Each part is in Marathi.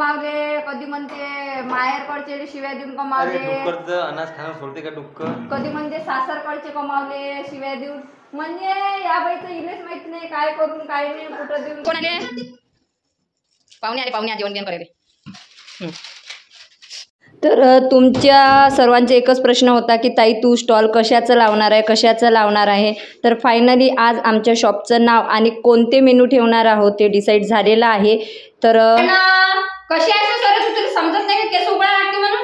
कमावले, कधी म्हणते माहेरकडचे शिव्या देऊन कमावले, डुक्करचं अनाज खाणं सोडते का डुक्कर, कधी म्हणते सासरकडचे कमावले शिव्या देऊन. म्हणजे या बाईचं इलेच माहित नाही काय करून काय नाही कुठं देऊन. कोण आले? पाहुणे आले जेवण बिवण करायला. तर तुमच्या सर्वांचा एकच प्रश्न होता की ताई तू स्टॉल कशाचं लावणार आहे. तर फायनली आज आमच्या शॉपचं नाव आणि कोणते मेनू ठेवणार आहोत ते डिसाईड झालेलं आहे. तर कशी आहे सर तुला समजत नाही केस उघडा लागते म्हणून.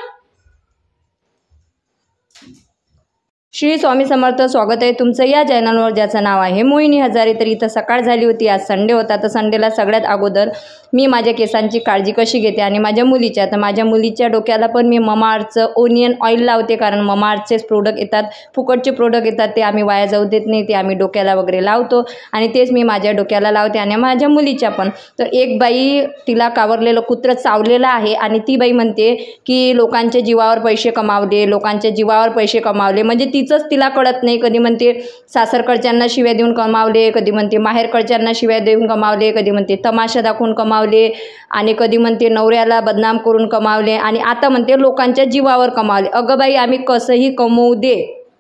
श्री स्वामी समर्थ. स्वागत आहे तुमचं या चॅनलवर ज्याचं नाव आहे मोहिनी हजारे. तर इथं सकाळ झाली होती, आज संडे होता. तर संडेला सगळ्यात अगोदर मी माझ्या केसांची काळजी कशी घेते आणि माझ्या मुलीच्या, तर माझ्या मुलीच्या डोक्याला पण मी ममाअर्थचं ओनियन ऑइल लावते. कारण ममाअर्थचेच प्रोडक्ट येतात, फुकटचे प्रोडक्ट येतात, ते आम्ही वाया जाऊ देत नाही, ते आम्ही डोक्याला वगैरे लावतो आणि तेच मी माझ्या डोक्याला लावते आणि माझ्या मुलीच्या पण. तर एक बाई तिला कावरलेलं कुत्रं चावलेलं आहे आणि ती बाई म्हणते की लोकांच्या जीवावर पैसे कमावले म्हणजे तिचंच तिला कळत नाही. कधी म्हणते सासरकडच्यांना शिव्या देऊन कमावले, कधी म्हणते माहेरकडच्यांना शिव्या देऊन कमावले, कधी म्हणते तमाशा दाखवून कमावले आणि कधी म्हणते नवऱ्याला बदनाम करून कमावले आणि आता म्हणते लोकांच्या जीवावर कमावले. अगं बाई आम्ही कसंही कमवू दे,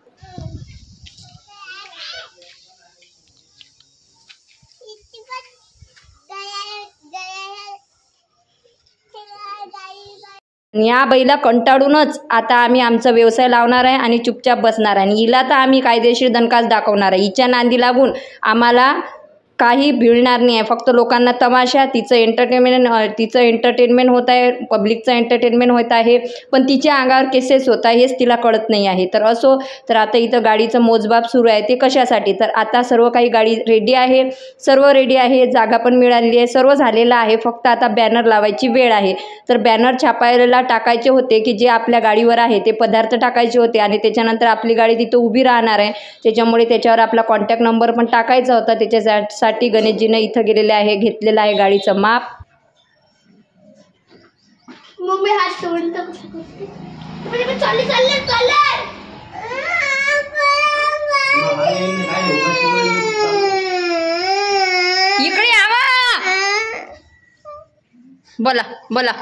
या बाईला कंटाळूनच आता आम्ही आमचा व्यवसाय लावणार आहे आणि चुपचाप बसणार आहे. आणि हिला तर आम्ही कायदेशीर दणकाच दाखवणार आहे. हिच्या नांदी लागून आम्हाला काही भिळणार नाही आहे. फक्त लोकांना तमाशा, तिचं एंटरटेनमेंट होत आहे, पब्लिकचं एंटरटेनमेंट होत आहे, पण तिच्या अंगावर केसेस होत आहे हेच तिला कळत नाही आहे. तर असो, तर आता इथं गाडीचं मोजमाप सुरू आहे. ते कशासाठी, तर आता सर्व काही गाडी रेडी आहे, जागा पण मिळालेली आहे, सर्व झालेलं आहे. फक्त आता बॅनर लावायची वेळ आहे. तर बॅनर छापायला टाकायचे होते की जे आपल्या गाडीवर आहे ते पदार्थ टाकायचे होते आणि त्याच्यानंतर आपली गाडी तिथं उभी राहणार आहे, त्याच्यामुळे त्याच्यावर आपला कॉन्टॅक्ट नंबर पण टाकायचा होता. त्याच्यासाठी गणेशजीनं इथं गेलेले आहे, घेतलेलं आहे गाडीचं माप. मम्मी हात सोडून इकडे आवा, बोला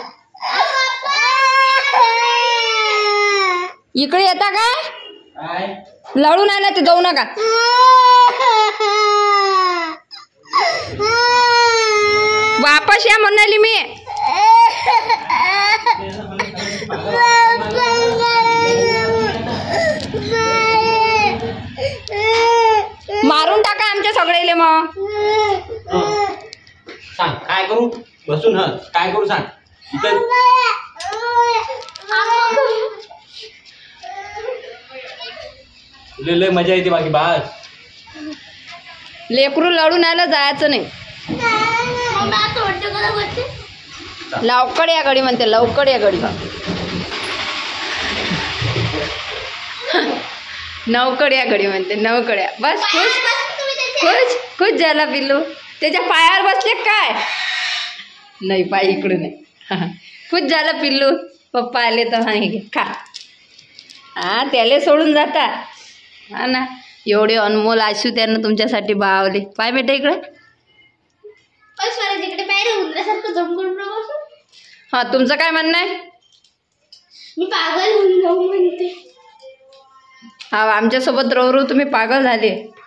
इकडे येता काय? लढून आला ते जाऊ नका. वापस या म्हणाली मी. मारून टाका आमच्या सगळेले. मग सांग काय करू, बसून काय करू सांग. लय मजा येते बाकी बास. लेकरू लढून आलं जायचं नाही. लवकर या गाडी म्हणते, लवकर या गाडी. नवकड या गाडी म्हणते, नवकड या. बस खुश झाला पिल्लू. त्याच्या पायावर बसले काय? नाही, पाय इकडे नाही. खुश झाला पिल्लू, पप्पा आले तर खा. हा, त्याला सोडून जाता. हा ना, एवढे अनमोल आशू त्यांना तुमच्यासाठी बावले. पाय बेटा इकडे. हा, तुमचं काय म्हणणं आहे? मी पागल होऊन जाऊ म्हणते. हा, आमच्यासोबत रोवरू तुम्ही पागल झाले.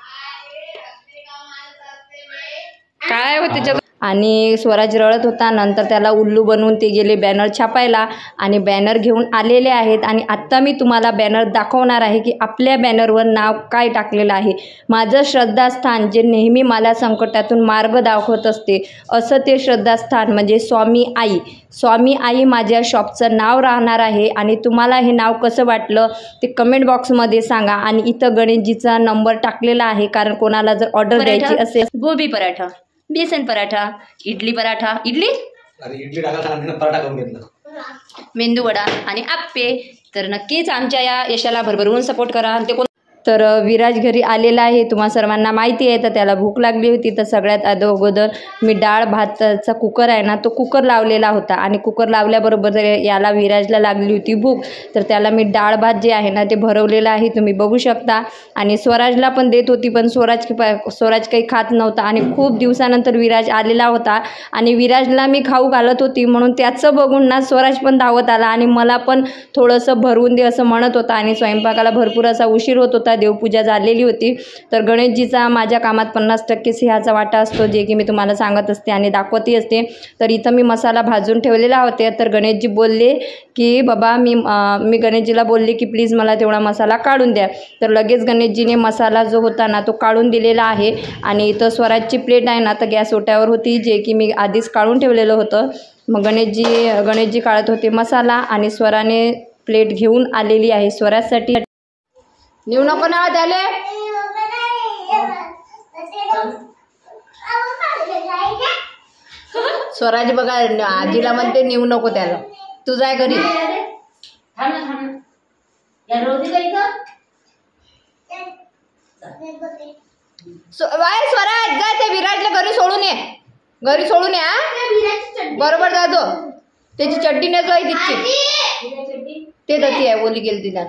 काय हो त्याच्यात. आणि स्वराज रडत होता. नंतर त्याला उल्लू बनवून ते गेले बॅनर छापायला आणि बॅनर घेऊन आलेले आहेत. आणि आत्ता मी तुम्हाला बॅनर दाखवणार आहे की आपल्या बॅनरवर नाव काय टाकलेलं आहे. माझं श्रद्धास्थान जे नेहमी मला संकटातून मार्ग दाखवत असते, असं ते श्रद्धास्थान म्हणजे स्वामी आई माझ्या शॉपचं नाव राहणार आहे. आणि तुम्हाला हे नाव कसं वाटलं ते कमेंट बॉक्समध्ये सांगा. आणि इथं गणेशजीचा नंबर टाकलेला आहे, कारण कोणाला जर ऑर्डर द्यायची असेल. गोबी पराठा, बेसन पराठा, इडली पराठा, इडली पराठा करून घेतला, मेंदू वडा आणि आप्पे. तर नक्कीच आमच्या या यशाला भरभरून सपोर्ट करा. ते तर विराज घरी आलेला आहे, तुम्हा सर्वांना माहिती आहे. तर त्याला भूक लागली होती. तर सगळ्यात अगोदर मी डाळ भाताचा कुकर आहे ना, तो कुकर लावलेला होता आणि कुकर लावल्याबरोबर याला विराजला लागली होती भूक. तर त्याला मी डाळ भात जे आहे ना ते भरवलेलं आहे, तुम्ही बघू शकता. आणि स्वराजला पण देत होती, पण स्वराज काही खात नव्हता. आणि खूप दिवसानंतर विराज आलेला होता आणि विराजला मी खाऊ घालत होती, म्हणून त्याचं बघून ना स्वराज पण धावत आला आणि मला पण थोडंसं भरवून दे असं म्हणत होता. आणि स्वयंपाकाला भरपूर असा उशीर होत होता, देवपूजा झालेली होती. तर गणेशजीचा माझ्या कामात 50% सिंहाचा वाटा असतो, जे की मी तुम्हाला सांगत असते आणि दाखवतही असते. तर इथं मी मसाला भाजून ठेवलेला होते. तर गणेशजी बोलले की बाबा मी गणेशजीला बोलले की प्लीज मला तेवढा मसाला काढून द्या. तर लगेच गणेशजीने मसाला जो होता ना तो काढून दिलेला आहे. आणि इथं स्वराजची प्लेट आहे ना तर गॅस ओट्यावर होती, जे की मी आधीच काढून ठेवलेलं होतं. मग गणेशजी काढत होते मसाला आणि स्वराने प्लेट घेऊन आलेली आहे स्वराजसाठी. नेऊ नको ना त्याले. स्वराज बघा आजीला म्हणते नेऊ नको त्याला, तू जाय घरी. स्वराज जाय ते विराजला घरी सोडून ये, घरी सोडून ये. बरोबर जातो. त्याची चड्डी नेतो आहे तिची, ते दती आहे बोली गेली तिला.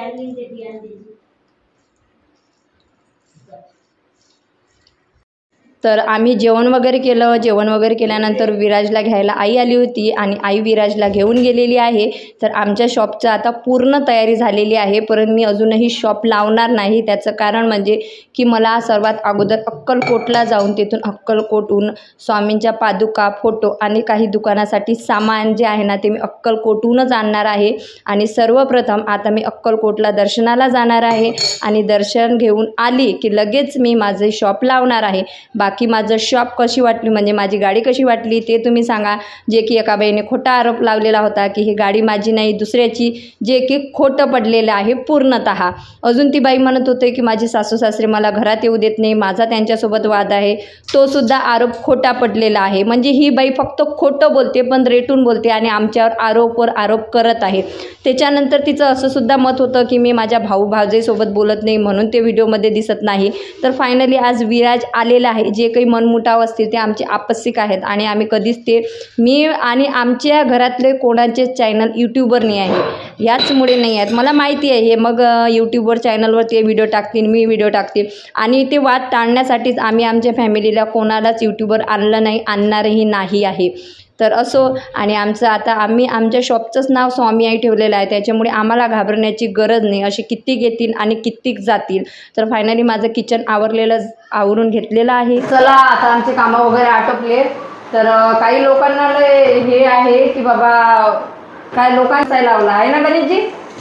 तर आम्ही जेवण वगैरे केलं. जेवण वगैरे केल्यानंतर विराजला घ्यायला आई आली होती आणि आई विराजला घेऊन गेलेली आहे. तर आमच्या शॉपचं आता पूर्ण तयारी झालेली आहे, परंतु मी अजूनही शॉप लावणार नाही. त्याचं कारण म्हणजे की मला सर्वात अगोदर अक्कलकोटला जाऊन तिथून अक्कलकोटहून स्वामींच्या पादुका, फोटो आणि काही दुकानासाठी सामान जे आहे ना ते मी अक्कलकोटहूनच आणणार आहे. आणि सर्वप्रथम आता मी अक्कलकोटला दर्शनाला जाणार आहे आणि दर्शन घेऊन आली की लगेच मी माझे शॉप लावणार आहे. बाकी माझं शॉप कशी वाटली म्हणजे माझी गाडी कशी वाटली ते तुम्ही सांगा. जे की एका बाईने खोटा आरोप लावलेला होता की ही गाडी माझी नाही दुसऱ्याची, जे की खोटं पडलेलं आहे पूर्णतः. अजून ती बाई म्हणत होते की माझे सासू सासरे मला घरात येऊ देत नाही, माझा त्यांच्यासोबत वाद आहे, तो सुद्धा आरोप खोटा पडलेला आहे. म्हणजे ही बाई फक्त खोटं बोलते पण रेटून बोलते आणि आमच्यावर आरोपवर आरोप करत आहे. त्याच्यानंतर तिचं असं सुद्धा मत होतं की मी माझ्या भाऊजाईसोबत बोलत नाही म्हणून ते व्हिडिओमध्ये दिसत नाही. तर फायनली आज विराज आलेला आहे. जे काही मनमुटाव असतील ते आमचे आपसिक आहेत आणि आम्ही कधीच ते मी आणि आमच्या घरातले कोणाचे चॅनल यूट्यूबर नाही आहे, याचमुळे नाही आहेत. मला माहिती आहे हे मग यूट्यूबवर चॅनलवर ते व्हिडिओ टाकतील, मी व्हिडिओ टाकतील आणि ते वाद टाळण्यासाठीच आम्ही आमच्या फॅमिलीला कोणालाच यूट्यूबर आणलं नाही, आणणारही नाही आहे. तर असो. आणि आम्ही आमच्या शॉपचंच नाव स्वामी आई ठेवलेलं आहे, त्याच्यामुळे आम्हाला घाबरण्याची गरज नाही. असे कित्येक येतील आणि कित्येक जातील. तर फायनली माझं किचन आवरून घेतलेलं आहे. चला आता आमचे कामं वगैरे आटोपले. तर काही लोकांना हे आहे की बाबा काय लोकांचा लावला आहे ना गणेशजी.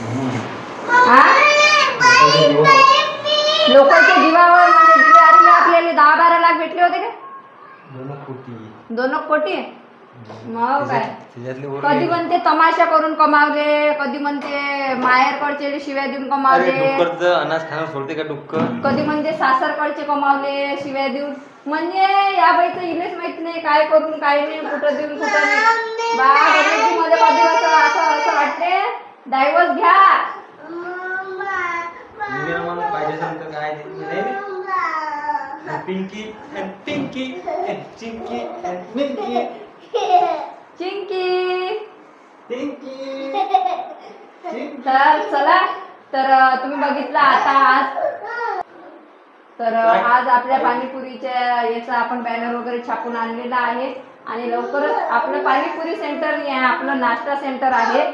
लोकांच्या जीवावर म्हणजे दिवाळीला आपल्याला 10-12 लाख भेटले होते का? 2 कोटी. मग काय कधी म्हणते तमाशा करून कमावले, कधी म्हणते माहेरकडचे शिव्या देऊन कमावले, अनाज खाणं सोडते का डुक्कर, कधी म्हणते सासरकडचे कमावले शिव्या देऊन. म्हणजे या बाईचं इलेच माहित नाही काय करून काय नाही, कुठं देऊन कुठं नाही. मध्ये कधी असं वाटते डायव्हर्स घ्या. पिंकी पिंकी चिंकी मिंकी चिंकी. तर चला. तर तुम्ही बघितलं आता आज आपल्या पाणीपुरीच्या याचा आपण बॅनर वगैरे छापून आणलेला आहे आणि लवकरच आपलं पाणीपुरी सेंटर नाही आहे, आपलं नाश्ता सेंटर आहे.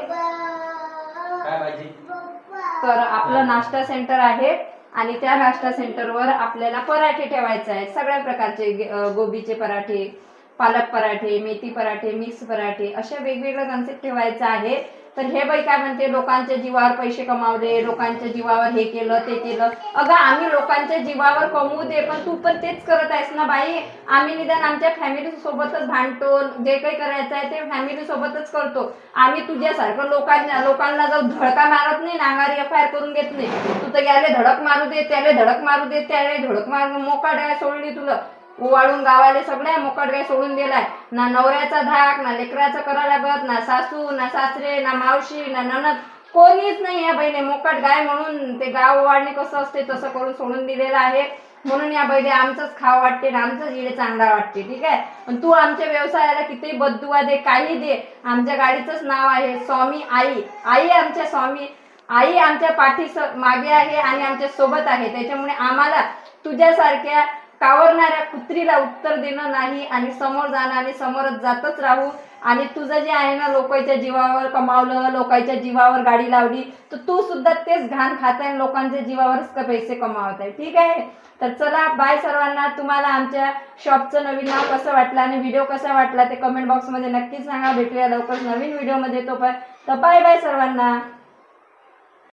तर आपलं नाश्ता सेंटर आहे आणि त्या नाश्ता सेंटरवर आपल्याला पराठे ठेवायचे आहेत, सगळ्या प्रकारचे, गोबीचे पराठे, पालक पराठे, मेथी पराठे, मिक्स पराठे, अशा वेगवेगळ्या कन्सेप्ट ठेवायचा आहे. तर हे बाई काय म्हणते लोकांच्या जीवावर पैसे कमावले, लोकांच्या जीवावर हे केलं ते केलं. अगं आम्ही लोकांच्या जीवावर कमवू दे, पण तू पण तेच करत आहेस ना बाई. आम्ही निदान आमच्या फॅमिली सोबतच भांडतो, जे काही करायचं आहे ते फॅमिली सोबतच करतो. आम्ही तुझ्यासारखं लोकांना जाऊ धडका मारत नाही, नांगारी FIR करून घेत नाही. तू तर याले धडक मारू दे, त्याले धडक मारू दे, त्याले धडक मारून मोकाट गाय सोडली तुला. ओवाळून गावाले सगळ्या मोकाट गाय सोडून गेलाय. ना नवऱ्याचा धाक, ना लेकराचं करा लागत, ना सासू, ना सासरे, ना मावशी, ना ननद, कोणीच नाही या बहिणी मोकाट गाय म्हणून ते गाव वाढणे कसं असते तसं करून सोडून दिलेलं आहे. म्हणून या बहिणी आमचंच खावं वाटते ना आमचंच इडे चांगला वाटते. ठीक आहे. पण तू आमच्या व्यवसायाला किती बददुआ दे काही दे, आमच्या गाडीचंच नाव आहे स्वामी आई. आई आमच्या स्वामी आई आमच्या पाठी मागे आहे आणि आमच्या सोबत आहे. त्याच्यामुळे आम्हाला तुझ्यासारख्या कावरणाऱ्या कुत्रीला उत्तर देणं नाही आणि समोर जाणं आणि समोरच जातच राहू. आणि तुझं जे आहे ना लोकांच्या जीवावर कमावलं, लोकांच्या जीवावर गाडी लावली, तर तू सुद्धा तेच घाण खात आहे, लोकांच्या जीवावरच पैसे कमावत आहे. ठीक आहे. तर चला बाय सर्वांना. तुम्हाला आमच्या शॉपचं नवीन नाव कसं वाटलं आणि व्हिडिओ कसा वाटला ते कमेंट बॉक्समध्ये नक्कीच सांगा. भेटूया लवकर नवीन व्हिडिओमध्ये. तोपर्यंत बाय बाय सर्वांना.